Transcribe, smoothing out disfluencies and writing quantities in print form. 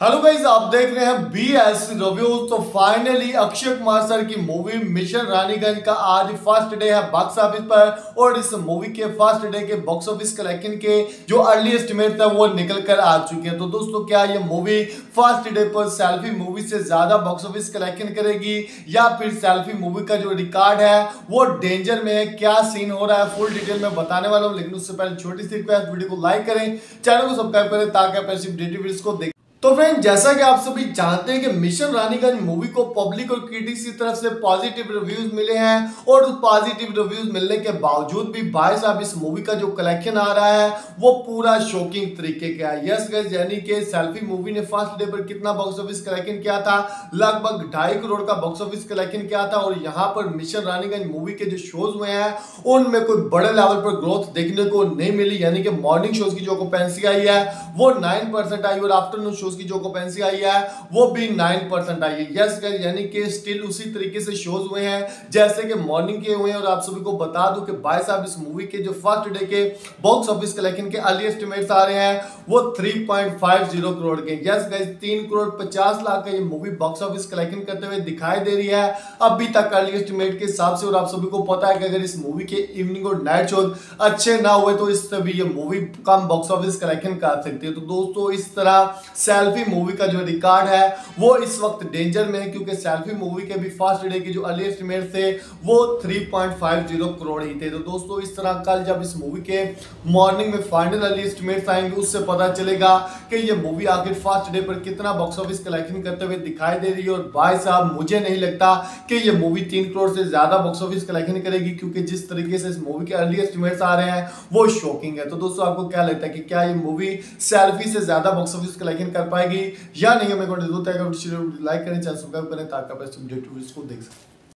Hello guys, आप देख रहे हैं BS रिव्यूज। तो फाइनली अक्षय कुमार सर की मूवी मिशन रानीगंज का आज फर्स्ट डे है बॉक्स ऑफिस पर। और इस मूवी के फर्स्ट डे के बॉक्स ऑफिस कलेक्शन के जो अर्ली एस्टिमेट है वो निकल कर आ चुके हैं। तो दोस्तों, क्या ये मूवी फर्स्ट डे पर सेल्फी मूवी से ज्यादा बॉक्स ऑफिस कलेक्शन करेगी या फिर सेल्फी मूवी का जो रिकॉर्ड है वो डेंजर में है? क्या सीन हो रहा है फुल डिटेल में बताने वाला हूँ, लेकिन उससे पहले छोटी सी रिक्वेस्ट, वीडियो को लाइक करें, चैनल को सब्सक्राइब करें ताकि आप ऐसी वीडियोस को देख। तो फ्रेंड, जैसा कि आप सभी जानते हैं कि मिशन रानीगंज मूवी को पब्लिक और क्रिटिक्स की तरफ से पॉजिटिव रिव्यूज मिले हैं। और उस पॉजिटिव रिव्यूज मिलने के बावजूद भी भाई साहब इस मूवी का जो कलेक्शन आ रहा है वो पूरा शॉकिंग तरीके का है। यस गाइस, यानी कि सेल्फी मूवी ने फर्स्ट डे पर कितना बॉक्स ऑफिस कलेक्शन किया था? लगभग 2.5 करोड़ का बॉक्स ऑफिस कलेक्शन किया था। और यहाँ पर मिशन रानीगंज मूवी के जो शोज हुए हैं उनमें कोई बड़े लेवल पर ग्रोथ देखने को नहीं मिली। यानी कि मॉर्निंग शोज की जो ऑक्यूपेंसी आई है वो 9% आई और आफ्टरनून शोज की जो ऑक्यूपेंसी आई है वो भी 9% आई है। यस गाइस, यानी कि स्टिल उसी तरीके से शोज हुए हैं जैसे कि मॉर्निंग के हुए हैं। और आप सभी को बता दूं कि भाई साहब इस मूवी के जो फर्स्ट डे के बॉक्स ऑफिस कलेक्शन के अर्ली एस्टिमेट्स आ रहे हैं वो 3.50 करोड़ के। यस गाइस, 3 करोड़ 50 लाख का ये मूवी बॉक्स ऑफिस कलेक्शन करते हुए दिखाई दे रही है अभी तक अर्ली एस्टिमेट के हिसाब से। और आप सभी को पता है कि अगर इस मूवी के इवनिंग और नाइट शोज अच्छे ना हुए तो इससे भी ये मूवी कम बॉक्स ऑफिस कलेक्शन कर सकती है। तो दोस्तों, इस तरह सेल्फी मूवी का जो रिकॉर्ड है वो इस वक्त डेंजर में है, क्योंकि सेल्फी मूवी के भी फर्स्ट डे के जो अर्ली एस्टिमेट थे वो 3.50 करोड़ ही थे। तो दोस्तों, इस तरह कल जब इस मूवी के मॉर्निंग में फाइनल अर्ली एस्टिमेट्स आएंगे उससे पता चलेगा कि ये मूवी आखिर फर्स्ट डे पर कितना बॉक्स ऑफिस कलेक्शन करते हुए दिखाई दे रही है। और भाई साहब, मुझे नहीं लगता कि ये मूवी 3 करोड़ से ज्यादा बॉक्स ऑफिस कलेक्शन करेगी, क्योंकि जिस तरीके से इस मूवी के अर्ली एस्टिमेट्स आ रहे हैं वो शॉकिंग है। तो दोस्तों, आपको क्या लगता है कि क्या ये मूवी सेल्फी से ज्यादा बॉक्स ऑफिस कलेक्शन कर पाएगी या नहीं? हमें लाइक करें, चैनल सब्सक्राइब करें ताकि आप ऐसे वीडियो को देख सकें।